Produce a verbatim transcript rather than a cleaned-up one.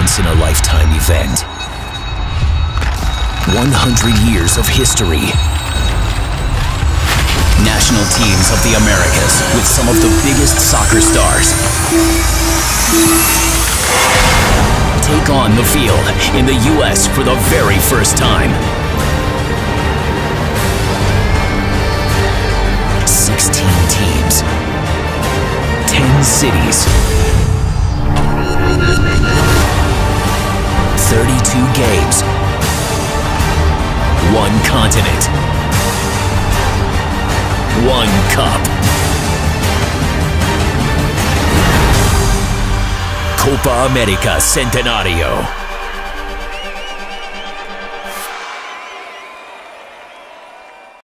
once-in-a-lifetime event. one hundred years of history. National teams of the Americas with some of the biggest soccer stars take on the field in the U S for the very first time. sixteen teams, ten cities, thirty-two games, one continent, one cup. Copa America Centenario.